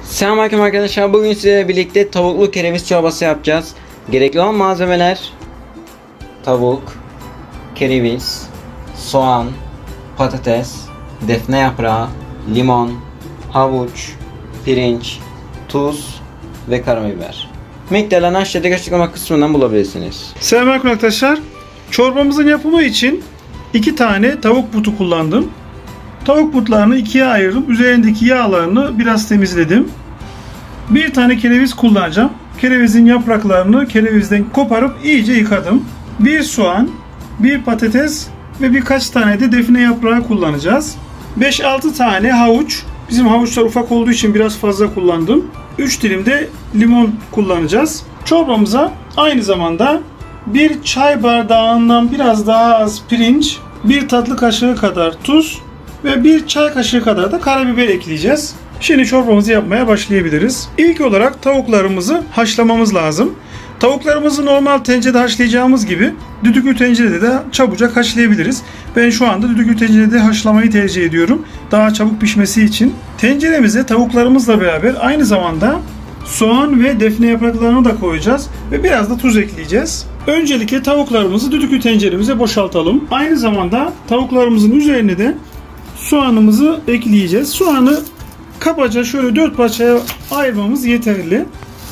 Selamünaleyküm arkadaşlar. Bugün sizlerle birlikte tavuklu kereviz çorbası yapacağız. Gerekli olan malzemeler: tavuk, kereviz, soğan, patates, defne yaprağı, limon, havuç, pirinç, tuz ve karabiber. Miktarlarını aşağıdaki açıklama kısmından bulabilirsiniz. Selamünaleyküm arkadaşlar. Çorbamızın yapımı için 2 tane tavuk butu kullandım. Tavuk butlarını ikiye ayırdım. Üzerindeki yağlarını biraz temizledim. Bir tane kereviz kullanacağım. Kerevizin yapraklarını kerevizden koparıp iyice yıkadım. Bir soğan, bir patates ve birkaç tane de defne yaprağı kullanacağız. 5-6 tane havuç. Bizim havuçlar ufak olduğu için biraz fazla kullandım. 3 dilim de limon kullanacağız. Çorbamıza aynı zamanda bir çay bardağından biraz daha az pirinç, bir tatlı kaşığı kadar tuz ve bir çay kaşığı kadar da karabiber ekleyeceğiz. Şimdi çorbamızı yapmaya başlayabiliriz. İlk olarak tavuklarımızı haşlamamız lazım. Tavuklarımızı normal tencerede haşlayacağımız gibi düdüklü tencerede de çabucak haşlayabiliriz. Ben şu anda düdüklü tencerede haşlamayı tercih ediyorum. Daha çabuk pişmesi için. Tenceremize tavuklarımızla beraber aynı zamanda soğan ve defne yapraklarını da koyacağız ve biraz da tuz ekleyeceğiz. Öncelikle tavuklarımızı düdüklü tenceremize boşaltalım. Aynı zamanda tavuklarımızın üzerine de soğanımızı ekleyeceğiz. Soğanı kabaca şöyle 4 parçaya ayırmamız yeterli.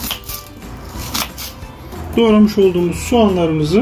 Doğramış olduğumuz soğanlarımızı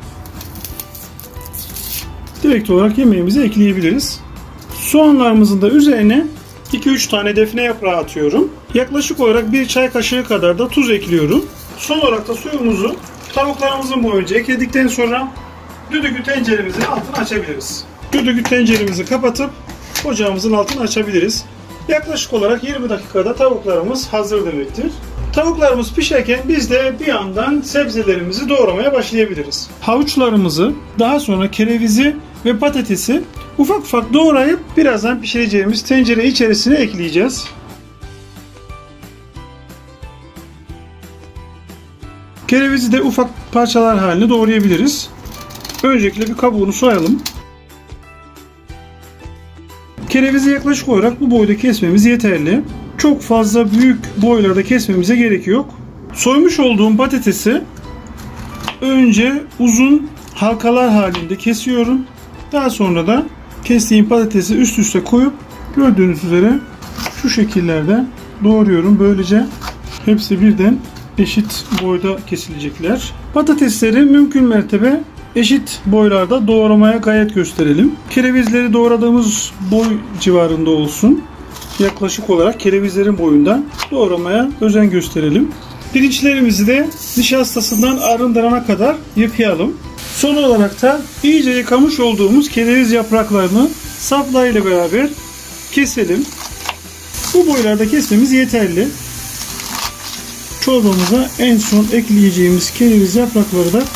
direkt olarak yemeğimize ekleyebiliriz. Soğanlarımızın da üzerine 2-3 tane defne yaprağı atıyorum. Yaklaşık olarak 1 çay kaşığı kadar da tuz ekliyorum. Son olarak da suyumuzu tavuklarımızın boyunca ekledikten sonra düdüklü tenceremizin altını açabiliriz. Düdüklü tenceremizi kapatıp ocağımızın altını açabiliriz. Yaklaşık olarak 20 dakikada tavuklarımız hazır demektir. Tavuklarımız pişerken biz de bir yandan sebzelerimizi doğramaya başlayabiliriz. Havuçlarımızı, daha sonra kerevizi ve patatesi ufak ufak doğrayıp birazdan pişireceğimiz tencere içerisine ekleyeceğiz. Kerevizi de ufak parçalar halinde doğrayabiliriz. Öncelikle bir kabuğunu soyalım. Kerevizi yaklaşık olarak bu boyda kesmemiz yeterli. Çok fazla büyük boylarda kesmemize gerek yok. Soymuş olduğum patatesi önce uzun halkalar halinde kesiyorum. Daha sonra da kestiğim patatesi üst üste koyup gördüğünüz üzere şu şekillerde doğruyorum. Böylece hepsi birden eşit boyda kesilecekler. Patatesleri mümkün mertebe eşit boylarda doğramaya gayret gösterelim. Kerevizleri doğradığımız boy civarında olsun. Yaklaşık olarak kerevizlerin boyunda doğramaya özen gösterelim. Pirinçlerimizi de nişastasından arındırana kadar yıkayalım. Son olarak da iyice yıkamış olduğumuz kereviz yapraklarını saplarıyla beraber keselim. Bu boylarda kesmemiz yeterli. Çorbamıza en son ekleyeceğimiz kereviz yaprakları da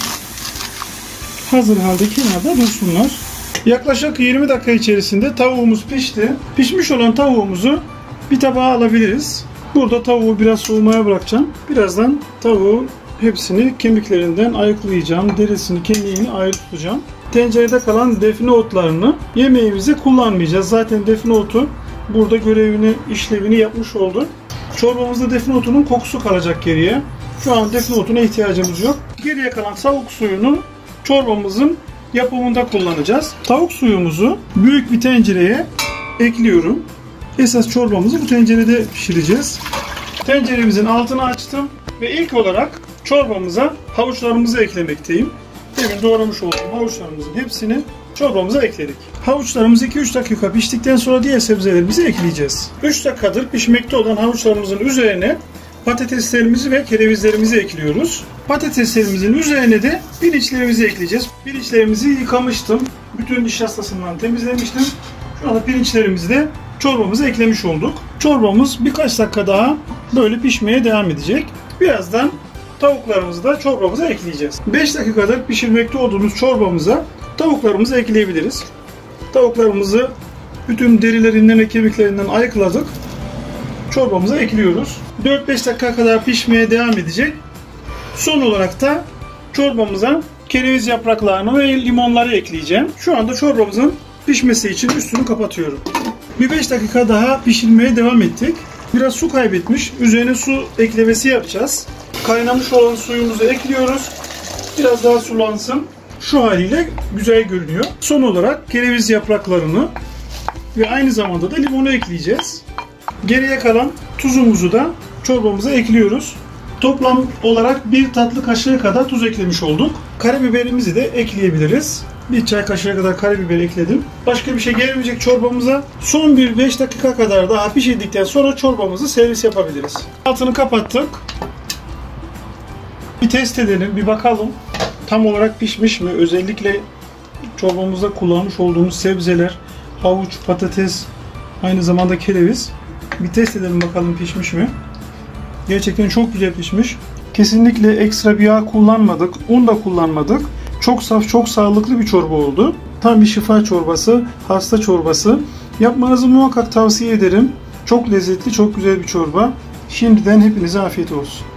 hazır halde kenarda dursunlar. Yaklaşık 20 dakika içerisinde tavuğumuz pişti. Pişmiş olan tavuğumuzu bir tabağa alabiliriz. Burada tavuğu biraz soğumaya bırakacağım. Birazdan tavuğu hepsini kemiklerinden ayıklayacağım. Derisini, kemiğini ayrı tutacağım. Tencerede kalan defne otlarını yemeğimize kullanmayacağız. Zaten defne otu burada görevini, işlevini yapmış oldu. Çorbamızda defne otunun kokusu kalacak geriye. Şu an defne otuna ihtiyacımız yok. Geriye kalan tavuk suyunu çorbamızın yapımında kullanacağız. Tavuk suyumuzu büyük bir tencereye ekliyorum. Esas çorbamızı bu tencerede pişireceğiz. Tenceremizin altını açtım ve ilk olarak çorbamıza havuçlarımızı eklemekteyim. Demin doğramış olduğum havuçlarımızın hepsini çorbamıza ekledik. Havuçlarımız 2-3 dakika piştikten sonra diğer sebzelerimizi ekleyeceğiz. 3 dakikadır pişmekte olan havuçlarımızın üzerine patateslerimizi ve kerevizlerimizi ekliyoruz. Patateslerimizin üzerine de pirinçlerimizi ekleyeceğiz. Pirinçlerimizi yıkamıştım. Bütün nişastasından temizlemiştim. Şu anda pirinçlerimizi de çorbamıza eklemiş olduk. Çorbamız birkaç dakika daha böyle pişmeye devam edecek. Birazdan tavuklarımızı da çorbamıza ekleyeceğiz. 5 dakikadır pişirmekte olduğumuz çorbamıza tavuklarımızı ekleyebiliriz. Tavuklarımızı bütün derilerinden ve kemiklerinden ayıkladık. Çorbamıza ekliyoruz. 4-5 dakika kadar pişmeye devam edecek. Son olarak da çorbamıza kereviz yapraklarını ve limonları ekleyeceğim. Şu anda çorbamızın pişmesi için üstünü kapatıyorum. Bir 5 dakika daha pişirmeye devam ettik. Biraz su kaybetmiş. Üzerine su eklemesi yapacağız. Kaynamış olan suyumuzu ekliyoruz. Biraz daha sulansın. Şu haliyle güzel görünüyor. Son olarak kereviz yapraklarını ve aynı zamanda da limonu ekleyeceğiz. Geriye kalan tuzumuzu da çorbamıza ekliyoruz. Toplam olarak 1 tatlı kaşığı kadar tuz eklemiş olduk. Karabiberimizi de ekleyebiliriz. 1 çay kaşığı kadar karabiber ekledim. Başka bir şey gelmeyecek çorbamıza. Son bir 5 dakika kadar daha pişirdikten sonra çorbamızı servis yapabiliriz. Altını kapattık. Bir test edelim, bir bakalım. Tam olarak pişmiş mi? Özellikle çorbamızda kullanmış olduğumuz sebzeler, havuç, patates, aynı zamanda kereviz. Bir test edelim bakalım pişmiş mi? Gerçekten çok güzel pişmiş. Kesinlikle ekstra bir yağ kullanmadık, un da kullanmadık. Çok saf, çok sağlıklı bir çorba oldu. Tam bir şifa çorbası, hasta çorbası. Yapmanızı muhakkak tavsiye ederim. Çok lezzetli, çok güzel bir çorba. Şimdiden hepinize afiyet olsun.